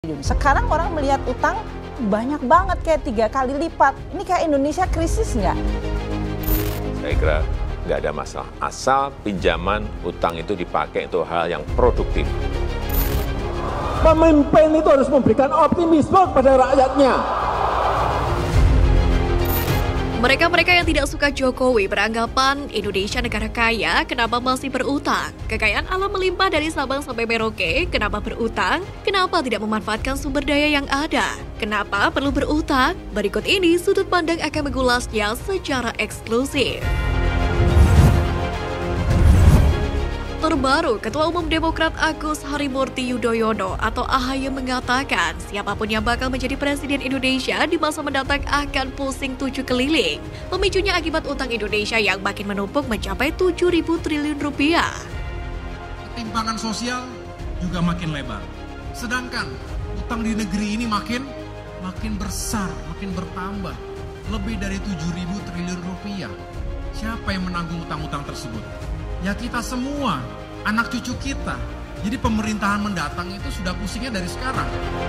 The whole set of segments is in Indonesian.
Sekarang orang melihat utang banyak banget, kayak 3 kali lipat. Ini kayak Indonesia krisis nggak? Saya kira nggak ada masalah. Asal pinjaman utang itu dipakai untuk hal yang produktif. Pemimpin itu harus memberikan optimisme kepada rakyatnya. Mereka-mereka yang tidak suka Jokowi beranggapan Indonesia negara kaya, kenapa masih berutang? Kekayaan alam melimpah dari Sabang sampai Merauke, kenapa berutang? Kenapa tidak memanfaatkan sumber daya yang ada? Kenapa perlu berutang? Berikut ini sudut pandang akan mengulasnya secara eksklusif. Terbaru, Ketua Umum Demokrat Agus Harimurti Yudhoyono atau AHY mengatakan siapapun yang bakal menjadi Presiden Indonesia di masa mendatang akan pusing 7 keliling. Pemicunya akibat utang Indonesia yang makin menumpuk mencapai 7.000 triliun rupiah. Ketimpangan sosial juga makin lebar. Sedangkan utang di negeri ini makin besar, makin bertambah. Lebih dari 7.000 triliun rupiah. Siapa yang menanggung utang-utang tersebut? Ya kita semua, anak cucu kita. Jadi pemerintahan mendatang itu sudah pusingnya dari sekarang.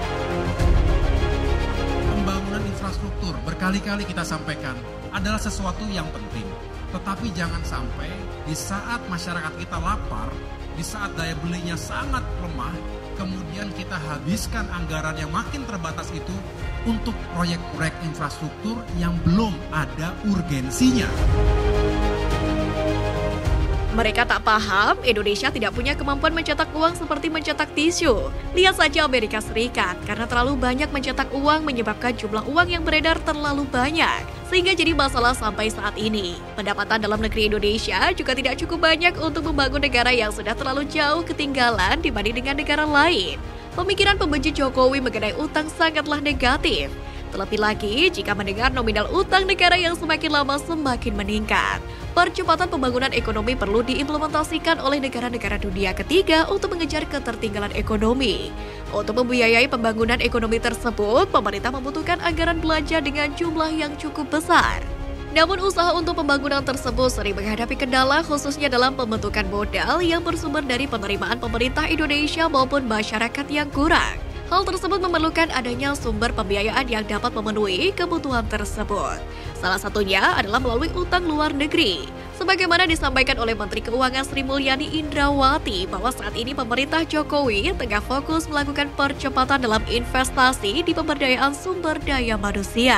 Pembangunan infrastruktur berkali-kali kita sampaikan adalah sesuatu yang penting. Tetapi jangan sampai di saat masyarakat kita lapar, di saat daya belinya sangat lemah, kemudian kita habiskan anggaran yang makin terbatas itu untuk proyek-proyek infrastruktur yang belum ada urgensinya. Mereka tak paham, Indonesia tidak punya kemampuan mencetak uang seperti mencetak tisu. Lihat saja Amerika Serikat, karena terlalu banyak mencetak uang menyebabkan jumlah uang yang beredar terlalu banyak. Sehingga jadi masalah sampai saat ini. Pendapatan dalam negeri Indonesia juga tidak cukup banyak untuk membangun negara yang sudah terlalu jauh ketinggalan dibanding dengan negara lain. Pemikiran pembenci Jokowi mengenai utang sangatlah negatif. Terlebih lagi jika mendengar nominal utang negara yang semakin lama semakin meningkat. Percepatan pembangunan ekonomi perlu diimplementasikan oleh negara-negara dunia ketiga untuk mengejar ketertinggalan ekonomi. Untuk membiayai pembangunan ekonomi tersebut, pemerintah membutuhkan anggaran belanja dengan jumlah yang cukup besar. Namun usaha untuk pembangunan tersebut sering menghadapi kendala khususnya dalam pembentukan modal yang bersumber dari penerimaan pemerintah Indonesia maupun masyarakat yang kurang. Hal tersebut memerlukan adanya sumber pembiayaan yang dapat memenuhi kebutuhan tersebut. Salah satunya adalah melalui utang luar negeri. Sebagaimana disampaikan oleh Menteri Keuangan Sri Mulyani Indrawati bahwa saat ini pemerintah Jokowi tengah fokus melakukan percepatan dalam investasi di pemberdayaan sumber daya manusia.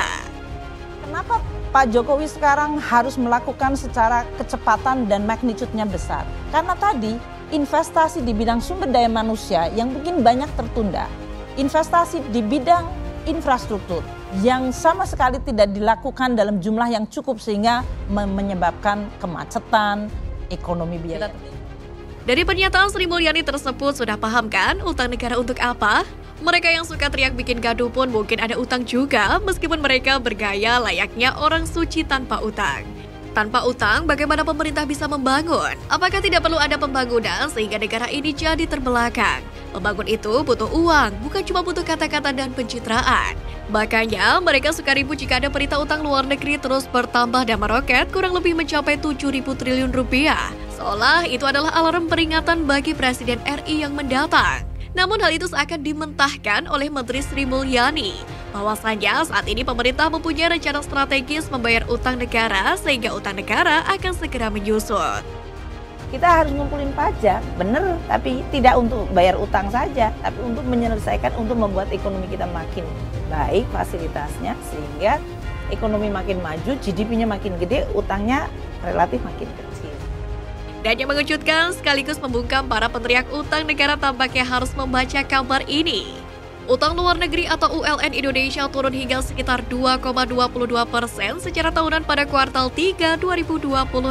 Kenapa Pak Jokowi sekarang harus melakukan secara kecepatan dan magnitude-nya besar? Karena tadi investasi di bidang sumber daya manusia yang mungkin banyak tertunda. Investasi di bidang infrastruktur yang sama sekali tidak dilakukan dalam jumlah yang cukup sehingga menyebabkan kemacetan, ekonomi biaya. Dari pernyataan Sri Mulyani tersebut sudah paham kan utang negara untuk apa? Mereka yang suka teriak bikin gaduh pun mungkin ada utang juga meskipun mereka bergaya layaknya orang suci tanpa utang. Tanpa utang, bagaimana pemerintah bisa membangun? Apakah tidak perlu ada pembangunan sehingga negara ini jadi terbelakang? Membangun itu butuh uang, bukan cuma butuh kata-kata dan pencitraan. Makanya, mereka suka ribut jika ada berita utang luar negeri terus bertambah dan meroket kurang lebih mencapai 7.000 triliun rupiah. Seolah itu adalah alarm peringatan bagi Presiden RI yang mendatang. Namun hal itu seakan dimentahkan oleh Menteri Sri Mulyani. Bahwasanya saat ini pemerintah mempunyai rencana strategis membayar utang negara sehingga utang negara akan segera menyusut. Kita harus ngumpulin pajak, benar, tapi tidak untuk bayar utang saja, tapi untuk menyelesaikan, untuk membuat ekonomi kita makin baik fasilitasnya, sehingga ekonomi makin maju, GDP-nya makin gede, utangnya relatif makin kecil. Dan yang mengejutkan sekaligus membungkam para peneriak utang negara tampaknya harus membaca kabar ini. Utang luar negeri atau ULN Indonesia turun hingga sekitar 2,22% secara tahunan pada kuartal 3 2022.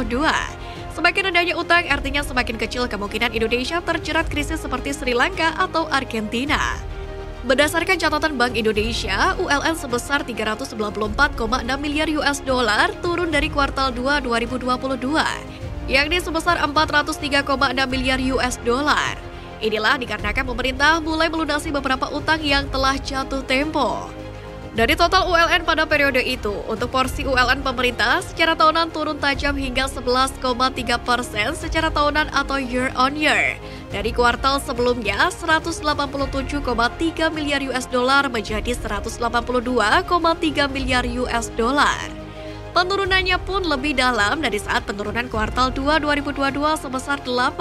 Semakin rendahnya utang artinya semakin kecil kemungkinan Indonesia terjerat krisis seperti Sri Lanka atau Argentina. Berdasarkan catatan Bank Indonesia, ULN sebesar 394,6 miliar US dollar turun dari kuartal 2 2022, yakni sebesar 403,6 miliar US dollar. Inilah dikarenakan pemerintah mulai melunasi beberapa utang yang telah jatuh tempo. Dari total ULN pada periode itu, untuk porsi ULN pemerintah secara tahunan turun tajam hingga 11,3% secara tahunan atau year on year. Dari kuartal sebelumnya, 187,3 miliar US dollar menjadi 182,3 miliar US dollar. Penurunannya pun lebih dalam dari saat penurunan kuartal 2 2022 sebesar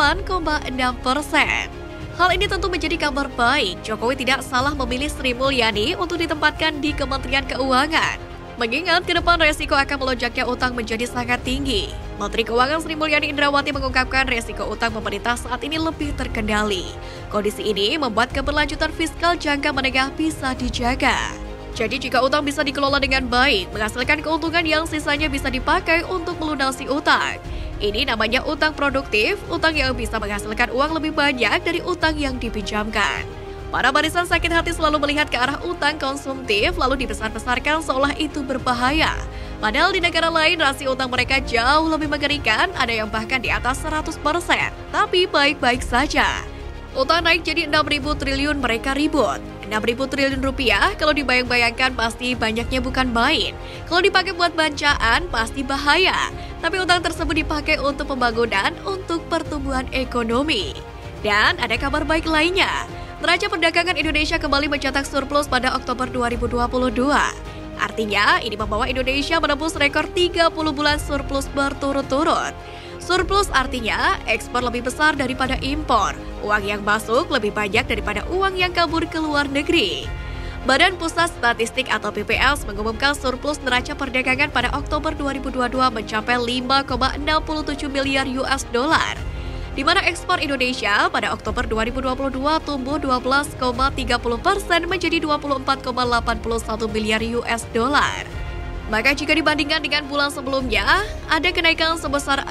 8,6%. Hal ini tentu menjadi kabar baik. Jokowi tidak salah memilih Sri Mulyani untuk ditempatkan di Kementerian Keuangan. Mengingat ke depan resiko akan melonjaknya utang menjadi sangat tinggi. Menteri Keuangan Sri Mulyani Indrawati mengungkapkan resiko utang pemerintah saat ini lebih terkendali. Kondisi ini membuat keberlanjutan fiskal jangka menengah bisa dijaga. Jadi jika utang bisa dikelola dengan baik, menghasilkan keuntungan yang sisanya bisa dipakai untuk melunasi utang. Ini namanya utang produktif, utang yang bisa menghasilkan uang lebih banyak dari utang yang dipinjamkan. Para barisan sakit hati selalu melihat ke arah utang konsumtif lalu dibesar-besarkan seolah itu berbahaya. Padahal di negara lain rasio utang mereka jauh lebih mengerikan, ada yang bahkan di atas 100%. Tapi baik-baik saja. Utang naik jadi 6.000 triliun mereka ribut. 6.000 triliun rupiah kalau dibayang-bayangkan pasti banyaknya bukan main. Kalau dipakai buat bancaan pasti bahaya. Tapi utang tersebut dipakai untuk pembangunan, untuk pertumbuhan ekonomi. Dan ada kabar baik lainnya. Neraca perdagangan Indonesia kembali mencetak surplus pada Oktober 2022. Artinya, ini membawa Indonesia menembus rekor 30 bulan surplus berturut-turut. Surplus artinya ekspor lebih besar daripada impor. Uang yang masuk lebih banyak daripada uang yang kabur ke luar negeri. Badan Pusat Statistik atau BPS mengumumkan surplus neraca perdagangan pada Oktober 2022 mencapai 5,67 miliar US dollar. Di mana ekspor Indonesia pada Oktober 2022 tumbuh 12,30% menjadi 24,81 miliar US dollar. Maka jika dibandingkan dengan bulan sebelumnya, ada kenaikan sebesar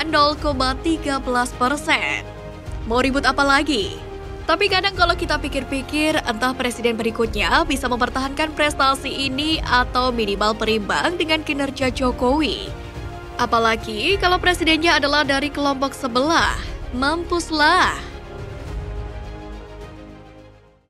0,13%. Mau ribut apa lagi? Tapi kadang kalau kita pikir-pikir, entah presiden berikutnya bisa mempertahankan prestasi ini atau minimal berimbang dengan kinerja Jokowi. Apalagi kalau presidennya adalah dari kelompok sebelah. Mampuslah.